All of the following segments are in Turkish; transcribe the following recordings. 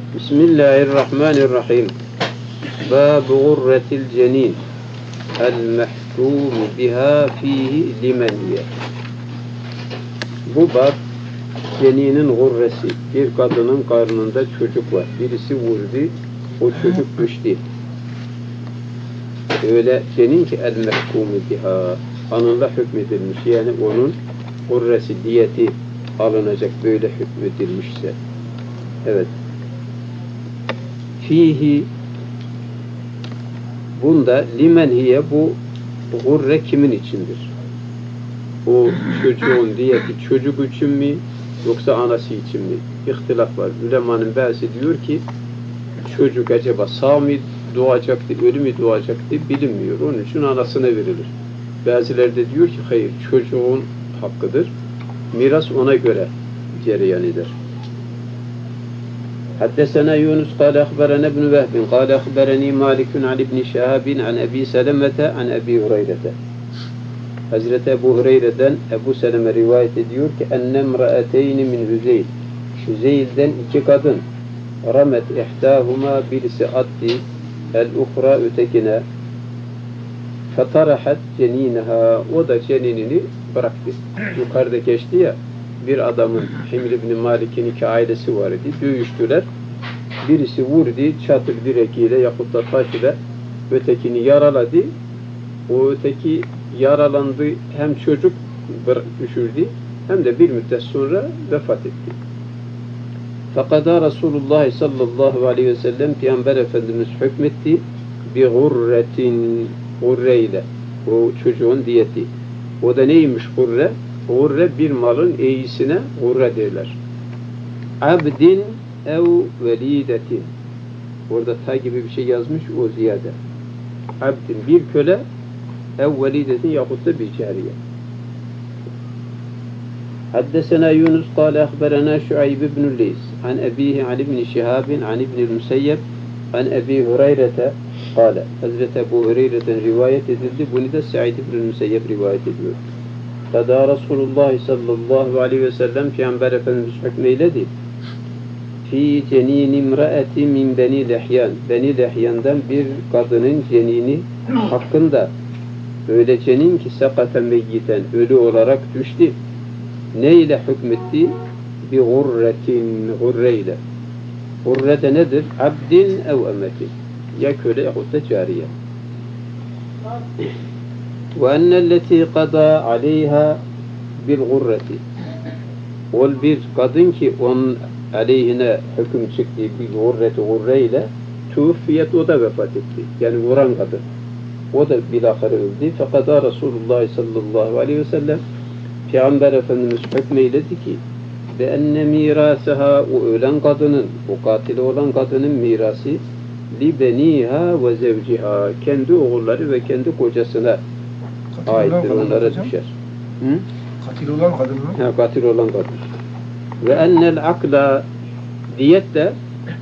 Bismillahirrahmanirrahim. Bâb-ı gurretil cenin el-mehkûm biha fihi limeniye. Bu bab ceninin gurresi. Bir kadının karnında çocuk var. Birisi vurdu, o çocuk düştü. Öyle cenin ki el-mehkûm biha, anında hükmedilmiş. Yani onun gurresi, diyeti alınacak, böyle hükmedilmişse. Evet. Fihi, bunda limenhiye, bu gurre kimin içindir? O çocuğun diyeti çocuk için mi yoksa anası için mi? İhtilaf var. Ulemanın bazısı diyor ki çocuk acaba sağ mı doğacaktı, ölü mü doğacaktı bilinmiyor. Onun için anasına verilir. Bazıları da diyor ki hayır, çocuğun hakkıdır. Miras ona göre cereyan eder. حدثنا يونس قال أخبرنا ابن وهب قال أخبرني مالك عن ابن شهاب عن أبي سلمة عن أبي هريرة. Hazreti Ebu Hureyre'den Ebu Seleme rivayet ediyor ki ennem ra'ateyni min Hüzeyl. Hüzeyl'den iki kadın ramet ihtâhuma, birisi attı el-ukhra ötekine fetarahat ceninaha, o da ceninini bıraktı. Yukarıda geçti ya, bir adamın Himr ibn Malik'in iki ailesi var idi. Dövüştüler. Birisi vurdu çatır direkiyle yahut da taş ile, ötekini yaraladı. O öteki yaralandı, hem çocuk düşürdü hem de bir müddet sonra vefat etti. Fakada Resulullah sallallahu aleyhi ve sellem, Peygamber Efendimiz hükmetti bi gurretin, gurreyle, o çocuğun diyeti. O da neymiş gurre? Gurre bir malın eğisine gurre derler. Abdin ev velidetin. Orada ta gibi bir şey yazmış, o ziyade. Abdin bir köle, ev velidetin yahut da bir cariye. Haddesena Yunus kâle ahberena Şuayb ibn Leys an ebihi an ibn Şihabin an ibn Müseyyeb an Ebi Hureyre'te kâle. Hazreti Ebu Hureyre'den rivayet edildi. Bunu da Sa'id ibn Müseyyeb rivayet ediyor. Kada Resulullah sallallahu aleyhi ve sellem Peygamber Efendimiz hükmeyledi. Fi cenin imraeti min beni lehyan. Beni lehyandan bir kadının cenini hakkında, öyle cenin ki sekate meyyiten, ölü olarak düştü. Ne ile hükmetti? Bi gurretin, gurreyle. Gurre de nedir? Abdin ev emetin. Ya köle yahut da cariye. Ve ennelleti qada aleyha bil gurreti. Ol bir kadın ki onun aleyhine hüküm çıktı bir gurreti, gurreyle tuğfiyet, o da vefat etti. Yani vuran kadın. O da bilahare öldü. Fakat Resulullah sallallahu aleyhi ve sellem Peygamber Efendimiz hükmeyledi ki ve enne mirasaha, o ölen kadının, o katili olan kadının mirası li beniha ve zevciha, kendi oğulları ve kendi kocasına aittir, onlara düşer. Katil olan kadın mı? Ha, katil olan kadın. Ve ennel akla, diyet de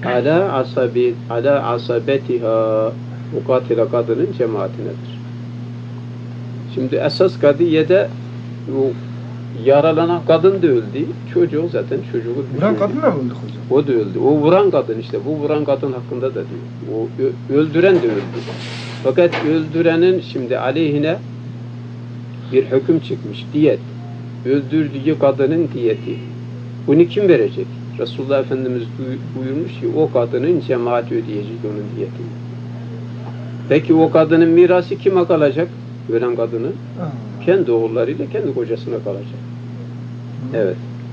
ala asabetiha, o katile kadının cemaatinedir. Şimdi esas kadiyede o yaralanan kadın da öldü. Çocuğu zaten çocuğu vuran kadın da mı öldü hocam? O da öldü. O vuran kadın işte. Bu vuran kadın hakkında da diyor. O öldüren de öldü. Fakat öldürenin şimdi aleyhine bir hüküm çıkmış. Diyet. Öldürdüğü kadının diyeti. Bunu kim verecek? Resulullah Efendimiz buyurmuş ki o kadının cemaati ödeyecek onun diyetini. Peki o kadının mirası kime kalacak? Ölen kadının. Kendi oğullarıyla kendi kocasına kalacak. Evet.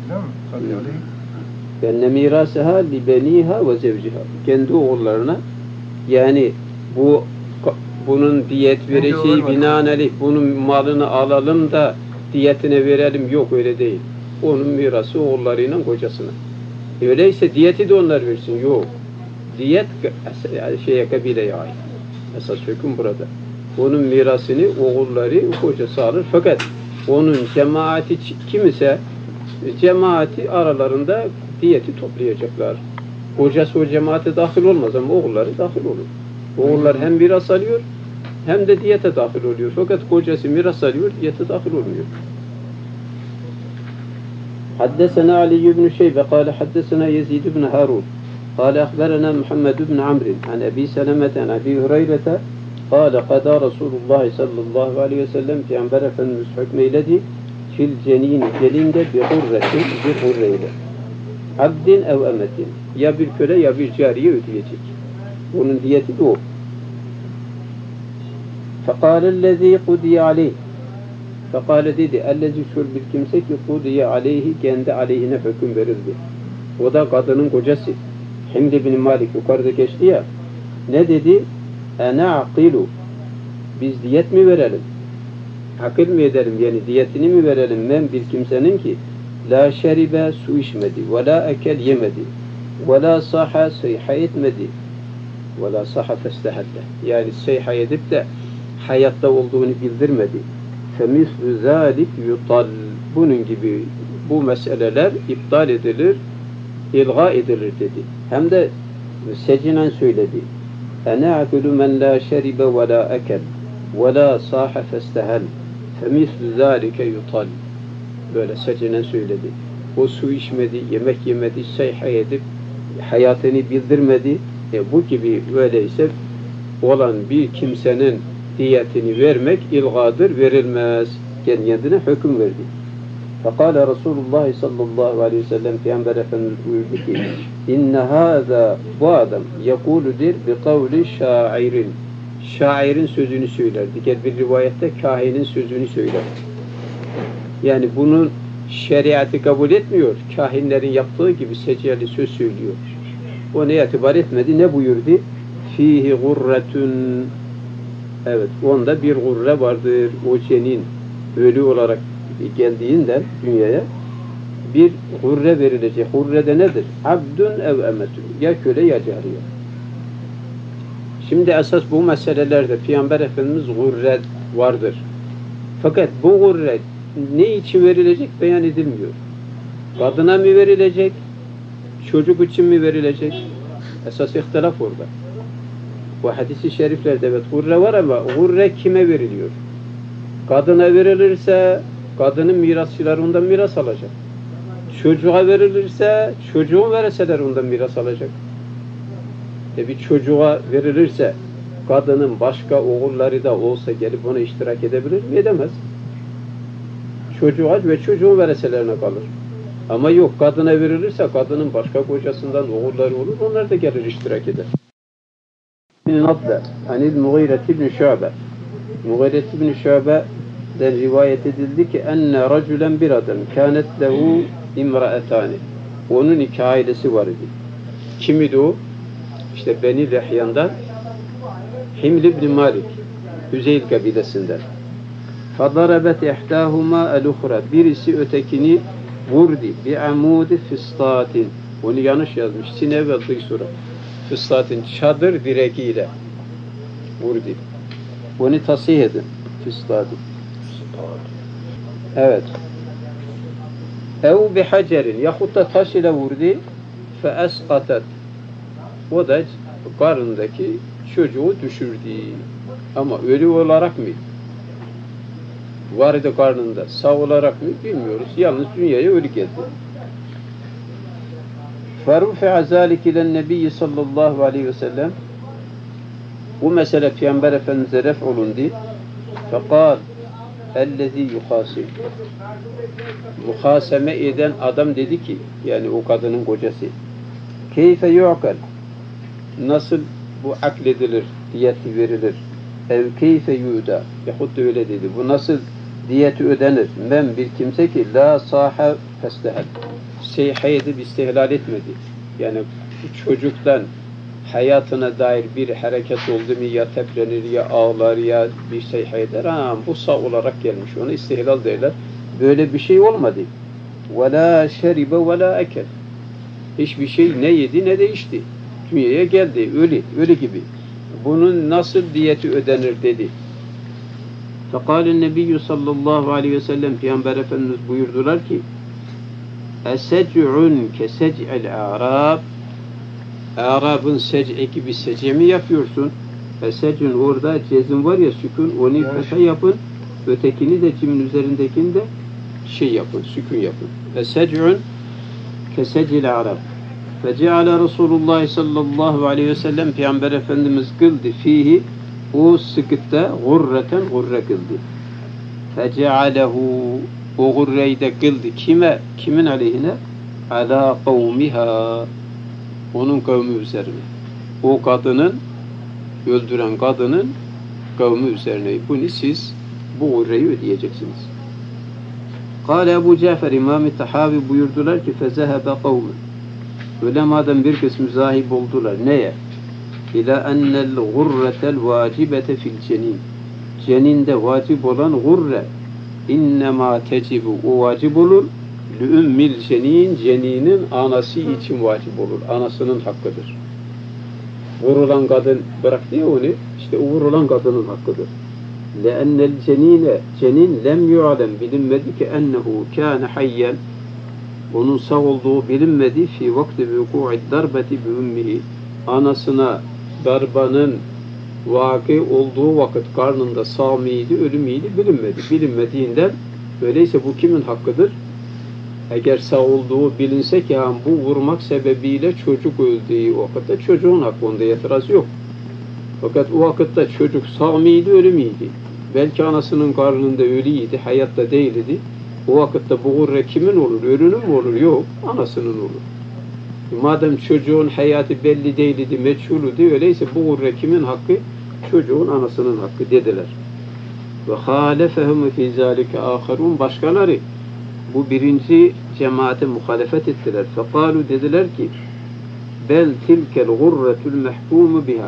Benne mirasıha li beniha ve zevciha. Kendi oğullarına, yani bunun diyet vereceği binaenaleyh bunun malını alalım da diyetine verelim, yok öyle değil. Onun mirası oğullarıyla kocasına. Öyleyse diyeti de onlar versin. Yok. Diyet kabileye ait. Esas hüküm burada. Onun mirasını oğulları, kocası alır. Fakat onun cemaati kim ise cemaati aralarında diyeti toplayacaklar. Kocası o cemaate dahil olmaz ama oğulları dahil olur. Oğullar hem miras alıyor hem de diyete dahil oluyor. Fakat kocası miras alıyor, diyete dahil olmuyor. حدثنا علي بن شيبة قال حدثنا يزيد بن هارون قال أخبرنا محمد بن عمرو عن أبي سلمة عن أبي هريرة قال قضى رسول الله صلى الله عليه وسلم في عن برف المسحك ميلدي في الجنين gelinde bir hurreyle abdin ev emetin ya bir köle ya bir cariye ödeyecek. Bunun diyeti de o. فقال الذي قضي عليه فقال dedi ellezi şur bir kimse ki kudiye aleyhi kendi aleyhine hüküm verildi. O da kadının kocası. Himd bin Malik yukarıda geçti ya. Ne dedi? Ene aqilu. Biz diyet mi verelim? Akıl mı edelim? Yani diyetini mi verelim? Men bir kimsenin ki la şeribe su içmedi. Ve la ekel yemedi. Ve la saha seyha etmedi. Ve la saha festehelle. Yani seyha edip de hayatta olduğunu bildirmedi. فَمِثْلُ ذَٰلِكْ يُطَلْ Bunun gibi bu meseleler iptal edilir, ilga edilir dedi. Hem de secinen söyledi. اَنَا عَقُلُ مَنْ لَا شَرِبَ وَلَا اَكَلْ وَلَا صَاحَ فَاسْتَهَلْ فَمِثْلُ ذَٰلِكَ يُطَلْ Böyle secinen söyledi. O su içmedi, yemek yemedi, seyha edip hayatını bildirmedi. Bu gibi öyleyse olan bir kimsenin diyetini vermek ilgadır, verilmez. Kendine hüküm verdi. Fekale Resulullah sallallahu aleyhi ve sellem Peygamber Efendimiz buyurdu ki inne hâzâ bu adam yekûludir bi kavli şairin. Şairin sözünü söyler. Diğer bir rivayette kahinin sözünü söyler. Yani bunun şeriatı kabul etmiyor. Kahinlerin yaptığı gibi seciyeli söz söylüyor. O ne itibar etmedi? Ne buyurdu? Fihi gurretun. Evet, onda bir gurre vardır. O cenin ölü olarak geldiğinden dünyaya bir gurre verilecek. Gurre de nedir? Abdun ev emetun. Ya köle ya cariye. Şimdi esas bu meselelerde Peygamber Efendimiz gurre vardır. Fakat bu gurre ne için verilecek beyan edilmiyor. Kadına mı verilecek? Çocuk için mi verilecek? Esas ihtilaf orada. Bu hadis-i şeriflerde evet gurre var ama gurre kime veriliyor? Kadına verilirse kadının mirasçıları ondan miras alacak. Çocuğa verilirse çocuğun vereseler ondan miras alacak. Bir çocuğa verilirse kadının başka oğulları da olsa gelip ona iştirak edebilir mi? Edemez. Çocuğa ve çocuğun vereselerine kalır. Ama yok kadına verilirse kadının başka kocasından oğulları olur onlar da gelir iştirak eder. Nadle anil Mughire ibn Şu'be Mughire ibn Şu'be'den rivayet edildi ki enne raculen bir adam kânet lehu imraetani onun iki ailesi var idi. Kim idi o? İşte Beni Lehyan'dan Himl ibn Malik Hüzeyl kabilesinden. فَضَرَبَتْ اِحْتَاهُمَا الْاُخْرَى Birisi ötekini vurdu. بِعَمُودِ فِسْطَاتٍ Onu yanlış yazmış. Sinev ve dıysura. Fıstatın çadır direğiyle vurdu. Onu tasih edin. Fıstatın. Evet. Ev bihacerin yahut da taş ile vurdu. Feesqatat. O da karnındaki çocuğu düşürdü. Ama ölü olarak mı? Vardı karnında. Sağ olarak mı? Bilmiyoruz. Yalnız dünyaya ölü geldi. فَرُفِعَ ذَٰلِكِ اِلَى النَّبِيِّ sallallahu aleyhi ve sellem Bu mesele Peygamber Efendimiz'e ref olundu. فَقَالْ اَلَّذ۪ي يُخَاسِمْ Muhaseme eden adam dedi ki, yani o kadının kocası, keyfe yu'kal nasıl bu akledilir, diyeti verilir, ev keyfe yu'da yahut da öyle dedi, bu nasıl diyeti ödenir, men bir kimse ki la saha festehel seyha edip istihlal etmedi. Yani çocuktan hayatına dair bir hareket oldu mu ya teplenir ya ağlar ya bir seyha eder. Bu sağ olarak gelmiş. Onu istihlal derler. Böyle bir şey olmadı. وَلَا شَرِبَ وَلَا اَكَلْ Hiçbir şey ne yedi ne de içti. Dünyaya geldi. Ölü gibi. Bunun nasıl diyeti ödenir dedi. فَقَالَ النَّبِيُّ sallallahu aleyhi ve sellem Peygamber Efendimiz buyurdular ki اَسَجْعٌ كَسَجْعِ الْاَعْرَابِ Arap'ın sec'i gibi sec'i mi yapıyorsun? Esec'ün orada cezim var ya sükun, onu fetha yapın. Ötekini de cimin üzerindekini de şey yapın, sükun yapın. Esec'ün kesec'il Arap. Feceale Resulullah sallallahu aleyhi ve sellem Peygamber Efendimiz kıldı fihi o sıkıtta gurreten gurre kıldı. Fecealehu o gurreyi de kıldı. Kime? Kimin aleyhine? Ala kavmiha onun kavmi üzerine. O kadının öldüren kadının kavmi üzerine. Bunu siz bu gurreyi ödeyeceksiniz. Kâle Ebu Cafer İmam-ı Tahavi buyurdular ki fezehebe kavmi. Ulemadan bir kısmı zahib oldular. Neye? İlâ ennel gurretel vacibete fil cenin. Ceninde vacip olan gurre innemâ tecibu o vacip olur. Lü'ümmil cenin ceninin anası için vacip olur. Anasının hakkıdır. Vurulan kadın bıraktı ya onu, işte o vurulan kadının hakkıdır. لَاَنَّ الْجَن۪ينَ cenin lem yu'alem bilinmedi ki ennehu kâne hayyen onun sağ olduğu bilinmedi fi vakti vuku'i darbeti bi ummihi anasına darbanın vaki olduğu vakit karnında sağ mıydı, ölü müydü bilinmedi. Bilinmediğinden öyleyse bu kimin hakkıdır? Eğer sağ olduğu bilinse ki bu vurmak sebebiyle çocuk öldüğü vakitte çocuğun hakkı onda itiraz yok. Fakat o vakitte çocuk sağ mıydı, ölü müydü? Belki anasının karnında ölüydü, hayatta değildi. O vakitte bu gurre kimin olur? Ölünün mü olur? Yok, anasının olur. Madem çocuğun hayatı belli değildi, meçhulüydü, öyleyse bu gurre kimin hakkı? Çocuğun anasının hakkı dediler. Ve halefehum fi zalike aharun başkaları bu birinci cemaate muhalefet ettiler. Fekalu dediler ki bel tilkel gurretul mehkumu biha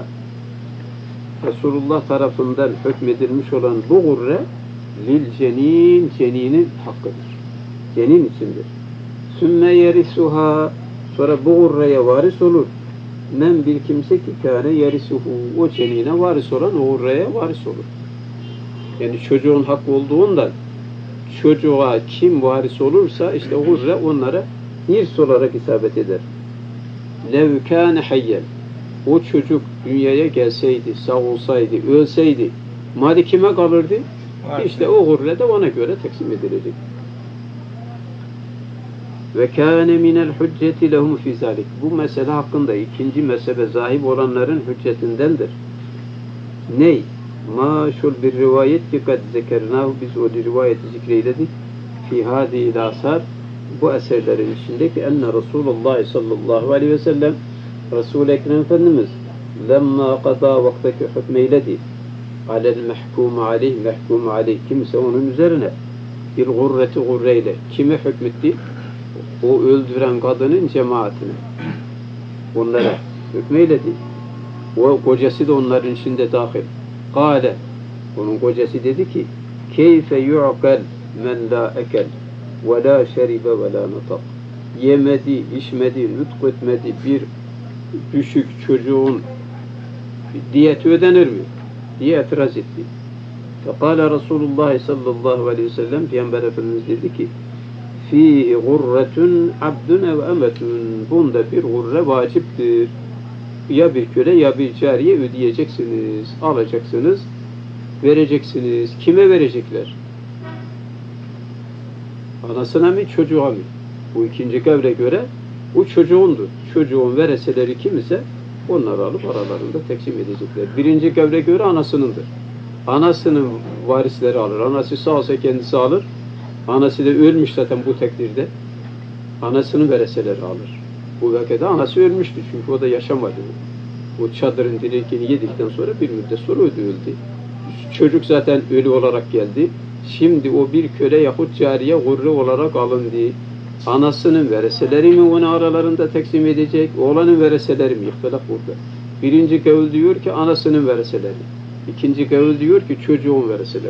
Resulullah tarafından hükmedilmiş olan bu gurre lil cenin ceninin hakkıdır. Cenin içindir. Sümme yerisuha sonra bu gurreye varis olur. Men bir kimse ki kâne yerisuhu o cenine varis olan o gurreye varis olur. Yani çocuğun hakkı olduğundan çocuğa kim varis olursa işte o gurre onlara irs olarak isabet eder. Lev kâne hayyen o çocuk dünyaya gelseydi, sağ olsaydı, ölseydi mali kime kalırdı? İşte o gurre de ona göre taksim edilecek. Ve kâne minel hücceti lehum fî zâlik. Bu mesele hakkında ikinci mezhebe zahib olanların hüccetindendir. Ney? Maşul bir rivayet ki kad zekernahu biz o rivayeti zikreyledik. Fî hâdî asar bu eserlerin içindeki enne Resulullah sallallahu aleyhi ve sellem Resul-i Ekrem Efendimiz lemma qada vaktaki hükmeyledi alel mehkumu aleyh mehkumu aleyh kimse onun üzerine bir gurreti gurreyle kime hükmetti? O öldüren kadının cemaatine onlara hükmeyledi. O kocası da onların içinde dahil. Kâle onun kocası dedi ki keyfe yu'kal men la ekel ve la şeribe ve la natak yemedi, içmedi, nutk etmedi bir düşük çocuğun diyeti ödenir mi? diye itiraz etti. Fekâle Resulullah sallallahu aleyhi ve sellem Peygamber Efendimiz dedi ki fîhi gurretun abdun ev emetun bunda bir gurre vaciptir. Ya bir köle ya bir cariye ödeyeceksiniz, alacaksınız, vereceksiniz. Kime verecekler? Anasına mı, çocuğa mı? Bu ikinci kavle göre o çocuğundur. Çocuğun vereseleri kim ise onları alıp aralarında teksim edecekler. Birinci kavle göre anasınındır. Anasının varisleri alır. Anası sağsa kendisi alır. Anası da ölmüş zaten bu takdirde. Anasının vereseleri alır. Bu vakede anası ölmüştü çünkü o da yaşamadı. O çadırın direkini yedikten sonra bir müddet sonra öldü. Çocuk zaten ölü olarak geldi. Şimdi o bir köle yahut cariye gurre olarak alındı. Anasının vereseleri mi onu aralarında teksim edecek? Oğlanın vereseleri mi? İhtilaf burada. Birinci kavul diyor ki anasının vereseleri. İkinci kavul diyor ki çocuğun vereseleri.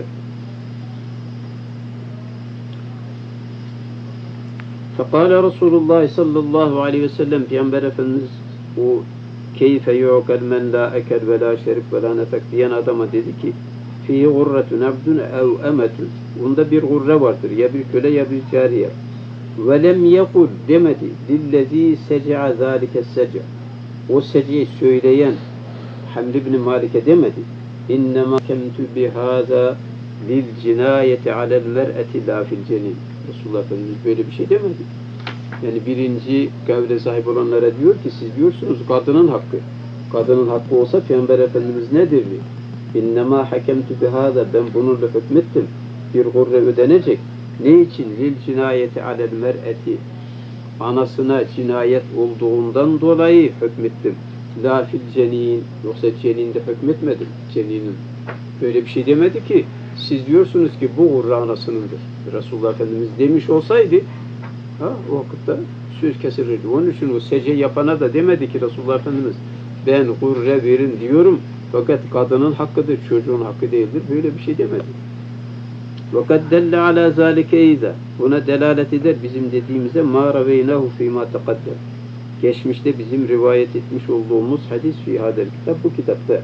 Fekâle Resulullah sallallahu aleyhi ve sellem Peygamber Efendimiz o keyfe yu'kal men la ekel ve la şerif ve la nefek diyen adama dedi ki fî gurretun abdun ev emetun bunda bir gurre vardır. Ya bir köle ya bir cariye. Ve lem yekul demedi lillezî seca zâlike seca o seciyi söyleyen Hamd ibn Malik'e demedi. İnnemâ kemtü bihâzâ lil cinâyeti alel mer'eti lâ fil cenin. Resulullah Efendimiz böyle bir şey demedi. Yani birinci kavle sahip olanlara diyor ki siz diyorsunuz kadının hakkı. Kadının hakkı olsa Peygamber Efendimiz ne derdi? İnnemâ hakemtü bihâda, ben bununla hükmettim. Bir gurre ödenecek. Ne için? Lil cinayeti alel mer'eti. Anasına cinayet olduğundan dolayı hükmettim. La fil cenin. Yoksa ceninde hükmetmedim. Ceninin. Böyle bir şey demedi ki. Siz diyorsunuz ki bu gurre anasınındır. Resulullah Efendimiz demiş olsaydı o vakitte söz kesilirdi. Onun için o sece yapana da demedi ki Resulullah Efendimiz ben gurre verin diyorum fakat kadının hakkıdır, çocuğun hakkı değildir. Böyle bir şey demedi. وَقَدْ دَلَّ عَلَى ذَٰلِكَ اِذَا, buna delalet eder bizim dediğimize مَا رَوَيْنَهُ فِي مَا تَقَدَّمْ, geçmişte bizim rivayet etmiş olduğumuz hadis fi hadel kitap, bu kitapta.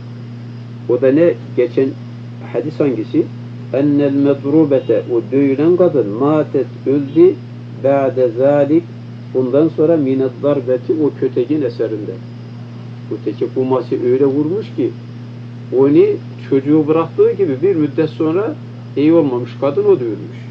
O da ne? Geçen hadis hangisi? اَنَّ الْمَضْرُوبَةَ, o dövülen kadın مَاتَتْ, öldü, بَعْدَ ذَٰلِكَ, bundan sonra مِنَ الضَّرْبَةِ, o kötekin eserinde. Öteki kuması öyle vurmuş ki onu çocuğu bıraktığı gibi bir müddet sonra iyi olmamış kadın o dövülmüş.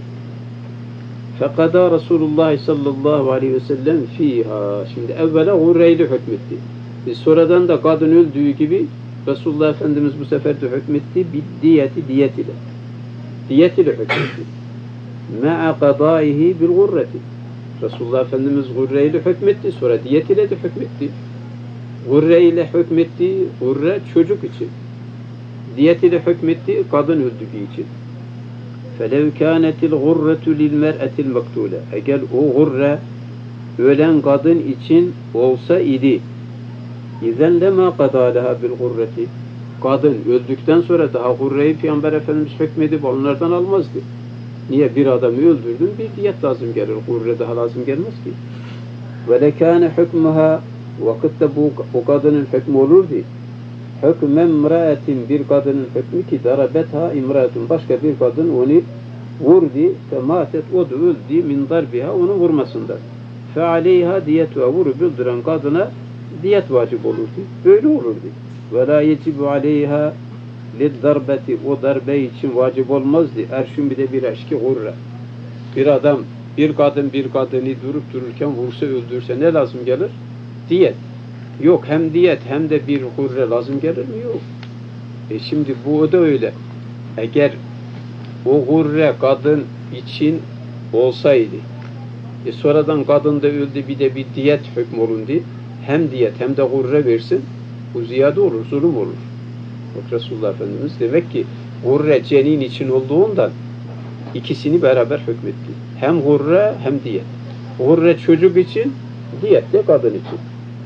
Fekada Resulullah sallallahu aleyhi ve sellem fiha. Şimdi evvela gurreyle hükmetti. Sonradan da kadın öldüğü gibi Resulullah Efendimiz bu sefer de hükmetti. Diyet ile. Diyet ile hükmetti. Ma'a kadaihi bil gurreti. Resulullah Efendimiz gurreyle hükmetti. Sonra diyet ile de hükmetti. Gurre ile hükmetti, gurre çocuk için. Diyet ile hükmetti, kadın öldüğü için. فَلَوْ كَانَتِ الْغُرَّةُ لِلْمَرْأَةِ الْمَقْتُولَةِ, eğer o gurre ölen kadın için olsa idi. اِذَنْ لَمَا قَدَى لَهَا بِالْغُرَّةِ, kadın öldükten sonra daha gurreyi Peygamber Efendimiz hükmedip onlardan almazdı. Niye? Bir adamı öldürdün, bir diyet lazım gelir. Gurre daha lazım gelmez ki. وَلَكَانَ حُكْمُهَا, vakitte bu kadının hükmü olurdu. Hükmen imraatin, bir kadının hükmü ki darabetha imraatun, başka bir kadın onu vurdu, fematet, o da öldü, min darbiha, onu vurmasından. Fe aleyha diyetuha, vurup öldüren kadına diyet vacip olurdu. Böyle olurdu. Ve la yecibu aleyha lid darbeti, o darbe için vacip olmazdı. Erşün bir de bir eşki gurre. Bir adam, bir kadın bir kadını durup dururken vursa öldürse ne lazım gelir? Diyet. Yok, hem diyet hem de bir gurre lazım gelir mi? Yok. Şimdi bu da öyle. Eğer o gurre kadın için olsaydı, sonradan kadın da öldü, bir de bir diyet hükmü olundu, hem diyet hem de gurre versin, bu ziyade olur, zulüm olur. Bak Resulullah Efendimiz demek ki gurre cenin için olduğundan ikisini beraber hükmetti. Hem gurre hem diyet. Gurre çocuk için, diyet de kadın için.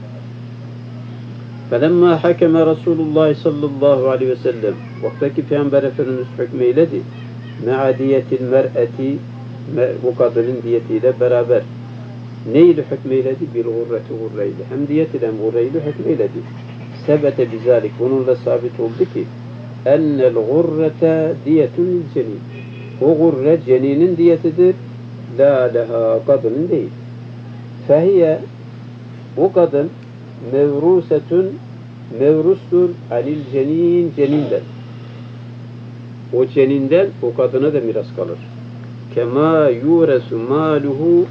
فَلَمَّا حَكَمَ رَسُولُ اللّٰهِ sallallahu aleyhi ve sellem, vaktaki Peygamber Efendimiz hükmeyledi. مَعَ دِيَةِ الْمَرْأَةِ, bu kadının diyetiyle beraber. Neyle hükmeyledi? Bir gurreti gurreyle. Hem diyet ile hem gurreyle hükmeyledi. Sebete bizalik, bununla sabit oldu ki ennel gurrete diyetun lil cenin. O gurre ceninin diyetidir. La leha, kadının değil. Fehiye, o kadın mevrusetun, mevrustur alil cenin, ceninden. O ceninden o kadına da miras kalır. Kema yuresu maluhu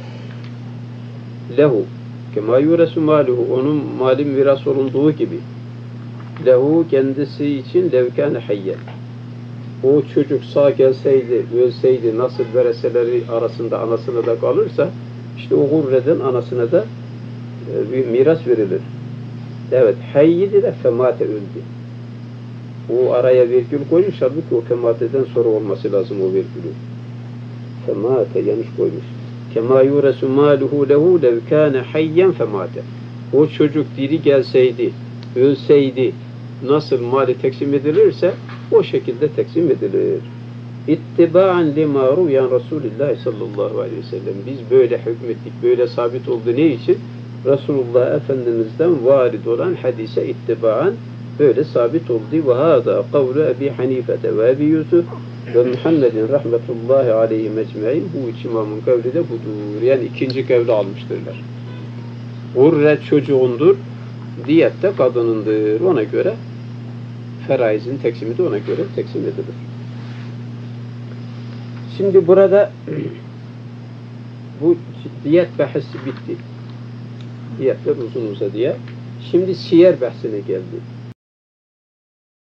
lehu. Kema yuresu maluhu, onun mali miras olunduğu gibi. Lehu, kendisi için levkâne hayyen. O çocuk sağ gelseydi, ölseydi, nasıl vereseleri arasında anasına da kalırsa, işte o gurreden anasına da bir miras verilir. Evet, hayyidi de femate öldü. O araya virgül koymuş, halbuki o femateden sonra olması lazım o virgülü. Femate yanlış koymuş. Kema yuresu maluhu lehu lev kâne hayyen femate. O çocuk diri gelseydi, ölseydi, nasıl mali teksim edilirse o şekilde teksim edilir. İttiba'an lima ruyan Resulullah sallallahu aleyhi ve sellem. Biz böyle hükmettik, böyle sabit oldu. Ne için? Resulullah Efendimiz'den varid olan hadise ittiba'an böyle sabit oldu. Ve hâzâ kavlu Ebi Hanifete ve Ebi Yusuf ve Muhammedin rahmetullahi aleyhi mecmain. Bu üç imamın kavli de budur. Yani ikinci kavli almıştırlar. Gurre çocuğundur, diyet de kadınındır. Ona göre feraizin teksimi de ona göre teksim edilir. Şimdi burada Bu diyet bahsi bitti. Diyetler uzun uzadıya. Şimdi siyer bahsine geldi.